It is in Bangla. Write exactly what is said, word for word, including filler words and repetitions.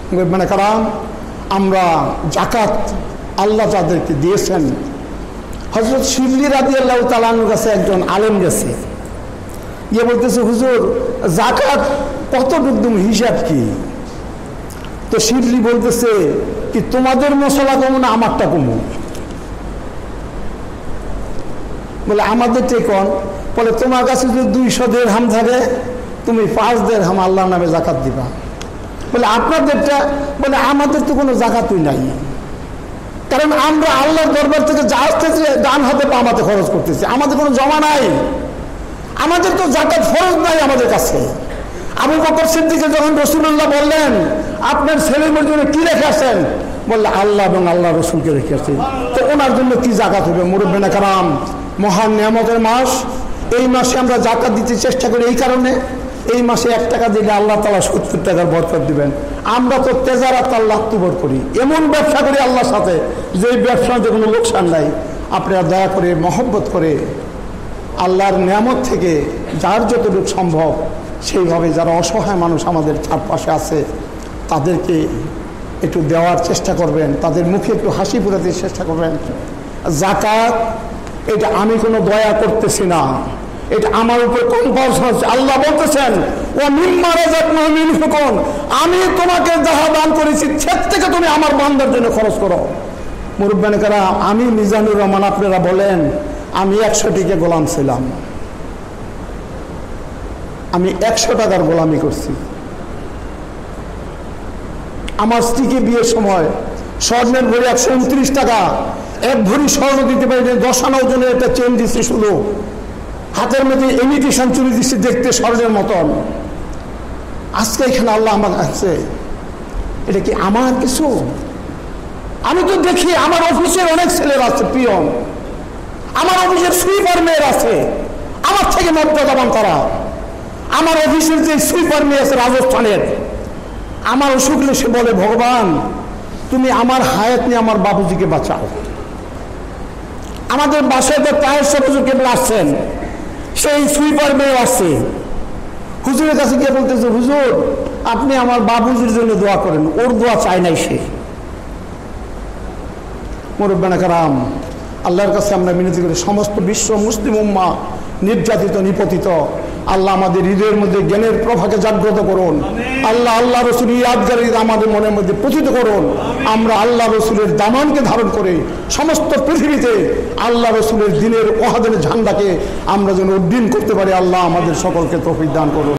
মানে কারণ আমরা জাকাত আল্লাহ যাদেরকে দিয়েছেন, হযরত শিবলি রাদিয়াল্লাহু তাআলা আনহুর কাছে একজন আলেম গেছে, গিয়ে বলতেছে, হুজুর জাকাত কতটুকু তুমি হিসাব কি? তো শিবলি বলতেছে কি, তোমাদের মশলা কমো না আমারটা কমো? বলে আমাদেরটা কোন? বলে তোমার কাছে যদি দুইশো দিরহাম থাকে, তুমি পাঁচ দিরহাম আল্লাহর নামে জাকাত দিবা। বলে আপনাদেরটা? বলে আমাদের তো কোনো জাকাতই নাই, কারণ আমরা আল্লাহর দরবার থেকে যা আসতেছি ডান হাতে পা হাতে খরচ করতেছি, আমাদের কোনো জমা নাই, আমাদের তো জাকাত ফরজ নাই আমাদের কাছে। আবু বকর সিদ্দিক যখন রাসূলুল্লাহ বললেন আপনার ছেলে মেয়ের জন্য কি রেখে আসেন, বললে আল্লাহ এবং আল্লাহ রসুলকে রেখে আসেন, তো ওনার জন্য কি জাকাত হবে? মুরব্বিনা কারাম, মহান নিয়ামতের মাস, এই মাসে আমরা জাকাত দিতে চেষ্টা করি এই কারণে, এই মাসে এক টাকা দিলে আল্লাহ তাআলা সত্তর টাকার বরকত দিবেন। আমরা তো তেজারাত আল্লাহ তুবর করি, এমন ব্যবসা করি আল্লাহর সাথে যে ব্যবসাতে কোনো লোকসান নাই। আপনারা দয়া করে মহব্বত করে আল্লাহর নিয়ামত থেকে যার যতটুকু সম্ভব সেইভাবে যারা অসহায় মানুষ আমাদের চারপাশে আছে তাদেরকে একটু দেওয়ার চেষ্টা করবেন, তাদের মুখে একটু হাসি ফোটাতে চেষ্টা করবেন। জাকাত এটা আমি কোনো দয়া করতেছি না, এটা আমার উপর কম্পালশন আছে। আল্লাহ বলতেছেন, ও মিম্মা রাযাকনাহুম ইউনফিকুন, আমি তোমাকে যাহা দান করেছি সে থেকে তুমি আমার বান্দার জন্য খরচ করো। মুরব্বিয়ানে কেরাম, আমি মিজানুর রহমান, আপনারা বলেন আমি একশো টিকে গোলাম ছিলাম, আমি একশো টাকার গোলামি করছি। আমার স্ত্রীকে বিয়ের সময় স্বর্ণের ভরি একশো উনত্রিশ টাকা, এক ভরি স্বর্ণ দিতে পারি, দশ আনা ওজনের একটা চেন দিচ্ছি, শুধু হাতের মধ্যে ইমিটেশন চুরি দিচ্ছি দেখতে স্বর্ণের মতন। আজকে এখানে আল্লাহ আমার আছে, এটা কি আমার কিছু? আমি তো দেখি আমার অফিসের অনেক ছেলেরা আছে পিয়ন, আমার অফিসের সুইপার মেয়ের আছে, আমার থেকে মর্যাদাবান তারা। আমার অফিসের যে সুইপার মেয়ে আছে রাজস্থানের, আমার অসুখ হলে সে বলে, ভগবান তুমি আমার হায়াত নিয়ে আমার বাবুজিকে বাঁচাও। আমাদের বাসায় তো প্রায় হুজুর কেবল আসছেন, সেই সুইপার মেয়ে আসছে, হুজুরের কাছে গিয়ে বলতেছে, হুজুর আপনি আমার বাবুজির জন্য দোয়া করেন, ওর দোয়া চায় নাই সে। মুরব্বিয়ানে কেরাম, আল্লাহর কাছে আমরা মিনতি করি, সমস্ত বিশ্ব মুসলিম উম্মাহ নির্যাতিত নিপতিত, আল্লাহ আমাদের হৃদয়ের মধ্যে জ্ঞানের প্রভাকে জাগ্রত করুন। আল্লাহ আল্লাহ রসুল ইয়াদগারি আমাদের মনের মধ্যে পতিত করুন। আমরা আল্লাহ রসুলের দামানকে ধারণ করে সমস্ত পৃথিবীতে আল্লাহ রসুলের দিনের ওয়াহদানের ঝান্ডাকে আমরা যেন উড্ডীন করতে পারি। আল্লাহ আমাদের সকলকে তৌফিক দান করুন।